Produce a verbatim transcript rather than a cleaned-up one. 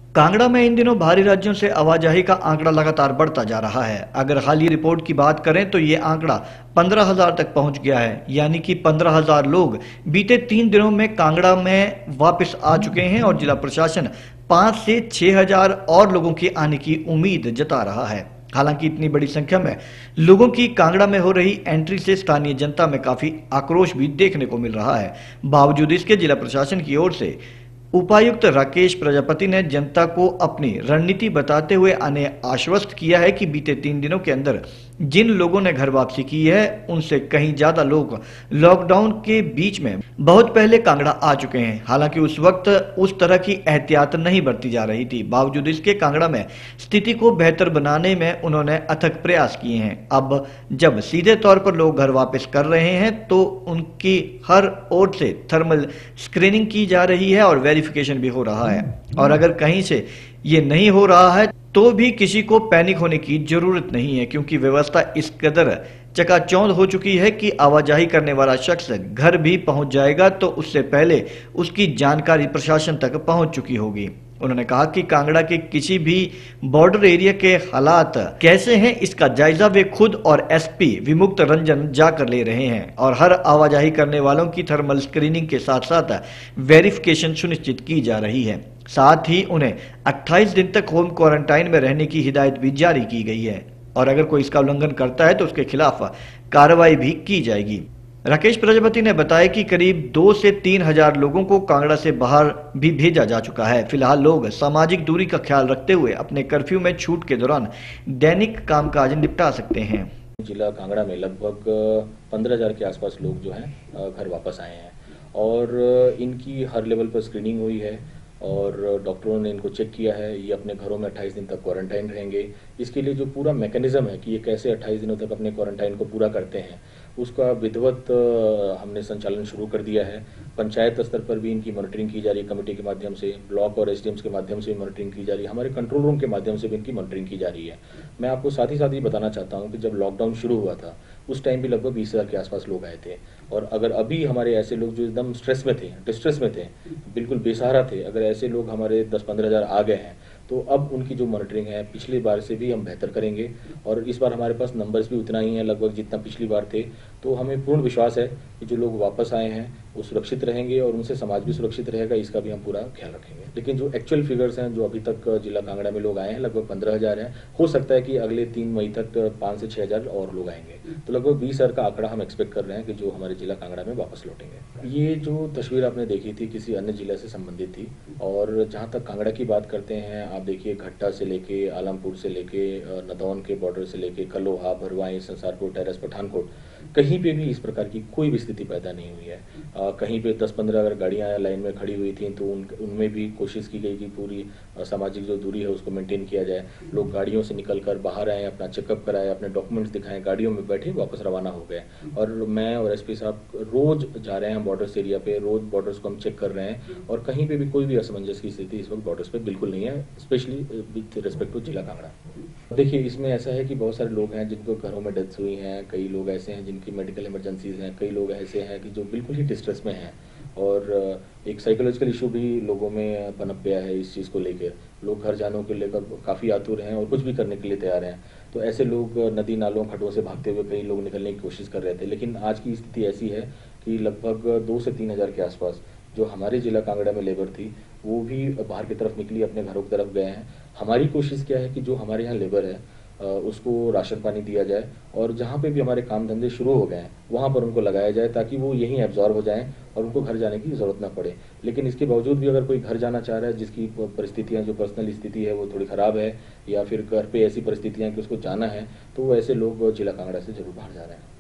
कांगड़ा में इन दिनों बाहरी राज्यों से आवाजाही का आंकड़ा लगातार बढ़ता जा रहा है। अगर हाल ही रिपोर्ट की बात करें तो ये आंकड़ा पंद्रह हजार तक पहुंच गया है, यानी कि पंद्रह हजार लोग बीते तीन दिनों में कांगड़ा में वापस आ चुके हैं और जिला प्रशासन पांच से छह हजार और लोगों के आने की उम्मीद जता रहा है। हालांकि इतनी बड़ी संख्या में लोगों की कांगड़ा में हो रही एंट्री से स्थानीय जनता में काफी आक्रोश भी देखने को मिल रहा है। बावजूद इसके जिला प्रशासन की ओर से उपायुक्त राकेश प्रजापति ने जनता को अपनी रणनीति बताते हुए आने आश्वस्त किया है कि बीते तीन दिनों के अंदर जिन लोगों ने घर वापसी की है उनसे कहीं ज्यादा लोग लॉकडाउन के बीच में बहुत पहले कांगड़ा आ चुके हैं। हालांकि उस वक्त उस तरह की एहतियात नहीं बरती जा रही थी। बावजूद इसके कांगड़ा में स्थिति को बेहतर बनाने में उन्होंने अथक प्रयास किए हैं। अब जब सीधे तौर पर लोग घर वापस कर रहे हैं तो उनकी हर ओर से थर्मल स्क्रीनिंग की जा रही है और वेरिफिकेशन भी हो रहा है। और अगर कहीं से ये नहीं हो रहा है तो भी किसी को पैनिक होने की जरूरत नहीं है, क्योंकि व्यवस्था इस कदर चकाचौंध हो चुकी है कि आवाजाही करने वाला शख्स घर भी पहुंच जाएगा तो उससे पहले उसकी जानकारी प्रशासन तक पहुंच चुकी होगी। उन्होंने कहा कि कांगड़ा के किसी भी बॉर्डर एरिया के हालात कैसे हैं इसका जायजा वे खुद और एसपी विमुक्त रंजन जाकर ले रहे हैं और हर आवाजाही करने वालों की थर्मल स्क्रीनिंग के साथ साथ वेरिफिकेशन सुनिश्चित की जा रही है। साथ ही उन्हें अट्ठाईस दिन तक होम क्वारंटाइन में रहने की हिदायत भी जारी की गई है और अगर कोई इसका उल्लंघन करता है तो उसके खिलाफ कार्रवाई भी की जाएगी। राकेश प्रजापति ने बताया कि करीब दो से तीन हजार लोगों को कांगड़ा से बाहर भी भेजा जा चुका है। फिलहाल लोग सामाजिक दूरी का ख्याल रखते हुए अपने कर्फ्यू में छूट के दौरान दैनिक कामकाज निपटा सकते हैं। जिला कांगड़ा में लगभग पंद्रह हजार के आसपास लोग जो हैं घर वापस आए हैं और इनकी हर लेवल पर स्क्रीनिंग हुई है और डॉक्टरों ने इनको चेक किया है। ये अपने घरों में अट्ठाईस दिन तक क्वारंटाइन रहेंगे। इसके लिए जो पूरा मैकेनिज्म है कि ये कैसे अट्ठाईस दिनों तक अपने क्वारंटाइन को पूरा करते हैं उसका विधिवत हमने संचालन शुरू कर दिया है। पंचायत स्तर पर भी इनकी मॉनिटरिंग की जा रही है कमेटी के माध्यम से, ब्लॉक और एसडीएम्स के माध्यम से मॉनिटरिंग की जा रही है, हमारे कंट्रोल रूम के माध्यम से भी इनकी मॉनिटरिंग की जा रही है। मैं आपको साथ ही साथ ये बताना चाहता हूँ कि जब लॉकडाउन शुरू हुआ था उस टाइम भी लगभग बीस हज़ार के आसपास लोग आए थे और अगर अभी हमारे ऐसे लोग जो एकदम स्ट्रेस में थे, डिस्ट्रेस में थे, बिल्कुल बेसहारा थे, अगर ऐसे लोग हमारे दस पंद्रह हज़ार आ गए हैं तो अब उनकी जो मॉनिटरिंग है पिछली बार से भी हम बेहतर करेंगे और इस बार हमारे पास नंबर्स भी उतना ही है लगभग जितना पिछली बार थे। तो हमें पूर्ण विश्वास है कि जो लोग वापस आए हैं वो सुरक्षित रहेंगे और उनसे समाज भी सुरक्षित रहेगा, इसका भी हम पूरा ख्याल रखेंगे। लेकिन जो एक्चुअल फिगर्स हैं जो अभी तक जिला कांगड़ा में लोग आए हैं लगभग पंद्रह हजार हैं। हो सकता है कि अगले तीन मई तक पाँच से छः हजार और लोग आएंगे, तो लगभग बीस हजार का आंकड़ा हम एक्सपेक्ट कर रहे हैं कि जो हमारे जिला कांगड़ा में वापस लौटेंगे। ये जो तस्वीर आपने देखी थी किसी अन्य जिला से संबंधित थी और जहाँ तक कांगड़ा की बात करते हैं आप देखिए घट्टा से लेके आलमपुर से लेके नदौन के बॉर्डर से लेके कलोहा, भरवाई, संसारपुर, टेरस, पठानकोट, कहीं पे भी इस प्रकार की कोई भी स्थिति पैदा नहीं हुई है। आ, कहीं पे दस पंद्रह अगर गाड़ियाँ लाइन में खड़ी हुई थी तो उन उनमें भी कोशिश की गई कि पूरी सामाजिक जो दूरी है उसको मेंटेन किया जाए। लोग गाड़ियों से निकल कर बाहर आए, अपना चेकअप कराए, अपने डॉक्यूमेंट्स दिखाएं, गाड़ियों में बैठे वापस रवाना हो गए। और मैं और एसपी साहब रोज जा रहे हैं बॉर्डर्स एरिया पे, रोज बॉर्डर्स को हम चेक कर रहे हैं और कहीं पे भी कोई भी असमंजस की स्थिति इस वक्त बॉर्डर्स पे बिल्कुल नहीं है, स्पेशली विद रिस्पेक्ट टू जिला कांगड़ा। देखिए इसमें ऐसा है कि बहुत सारे लोग हैं जिनको घरों में डेथ्स हुई हैं, कई लोग ऐसे हैं जिनकी मेडिकल इमरजेंसीज हैं, कई लोग ऐसे हैं कि जो बिल्कुल ही डिस्ट्रेस में हैं और एक साइकोलॉजिकल इशू भी लोगों में पनप गया है इस चीज़ को लेकर। लोग घर जाने को लेकर काफ़ी आतुर हैं और कुछ भी करने के लिए तैयार हैं। तो ऐसे लोग नदी नालों खड्डों से भागते हुए कई लोग निकलने की कोशिश कर रहे थे, लेकिन आज की स्थिति ऐसी है कि लगभग दो से तीन हज़ार के आसपास जो हमारे जिला कांगड़ा में लेबर थी वो भी बाहर की तरफ निकली, अपने घरों की तरफ गए हैं। हमारी कोशिश क्या है कि जो हमारे यहाँ लेबर है उसको राशन पानी दिया जाए और जहाँ पे भी हमारे काम धंधे शुरू हो गए हैं वहाँ पर उनको लगाया जाए ताकि वो यहीं एब्जॉर्ब हो जाएं और उनको घर जाने की ज़रूरत ना पड़े। लेकिन इसके बावजूद भी अगर कोई घर जाना चाह रहा है जिसकी परिस्थितियाँ जो पर्सनल स्थिति है वो थोड़ी ख़राब है या फिर घर पे ऐसी परिस्थितियाँ कि उसको जाना है, तो वो ऐसे लोग जिला कांगड़ा से जरूर बाहर जा रहे हैं।